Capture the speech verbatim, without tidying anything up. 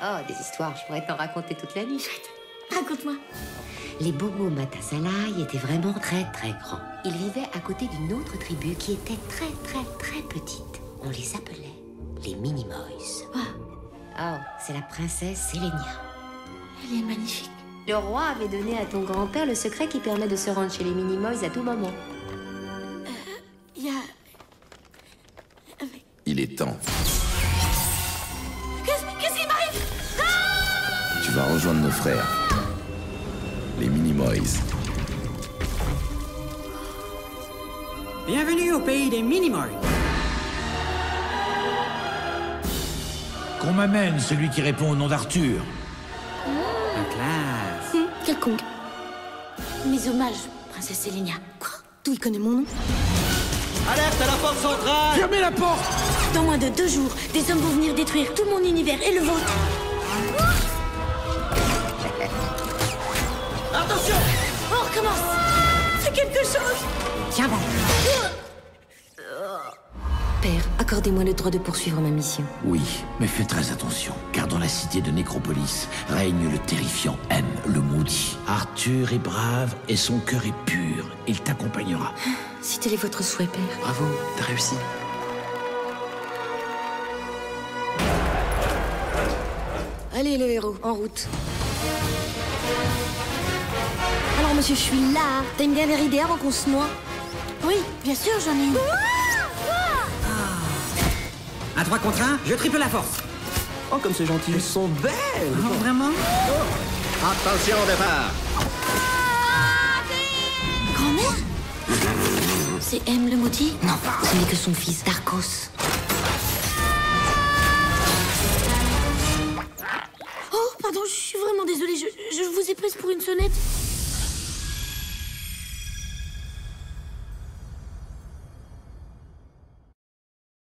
Oh, des histoires, je pourrais t'en raconter toute la nuit. Raconte-moi. Les Bogo Matasalai étaient vraiment très très grands. Ils vivaient à côté d'une autre tribu qui était très très très petite. On les appelait les Minimoys. Oh, Oh, c'est la princesse Selenia. elle est magnifique. Le roi avait donné à ton grand-père le secret qui permet de se rendre chez les Minimoys à tout moment. Il y a... Il est temps. Qu'est-ce qu'est-ce qui m'arrive? Tu vas rejoindre nos frères. Les Minimoys. Bienvenue au pays des Minimoys. Qu'on m'amène celui qui répond au nom d'Arthur. La classe. Hum, quelconque. Mes hommages, princesse Selenia. Quoi? D'où il connaît mon nom? Alerte à la porte centrale. Fermez la porte! Dans moins de deux jours, des hommes vont venir détruire tout mon univers et le vôtre. Attention. On recommence. Fais quelque chose. Tiens bon. Père, accordez-moi le droit de poursuivre ma mission. Oui, mais fais très attention, car dans la cité de Nécropolis règne le terrifiant M, le maudit. Arthur est brave et son cœur est pur. Il t'accompagnera. Si tel est votre souhait, Père. Bravo, t'as réussi. Allez, le héros, en route. Alors, monsieur, je suis là. T'as une dernière idée avant qu'on se noie? Oui, bien sûr, j'en ai une. Un trois contre un, je triple la force. Oh, comme c'est gentil. Elles sont belles. Oh, vraiment? Attention au départ. Grand-mère? C'est M le maudit? Non, ce n'est que son fils, Darkos. Oh, pardon, je suis vraiment désolée. Je, je vous ai prise pour une sonnette.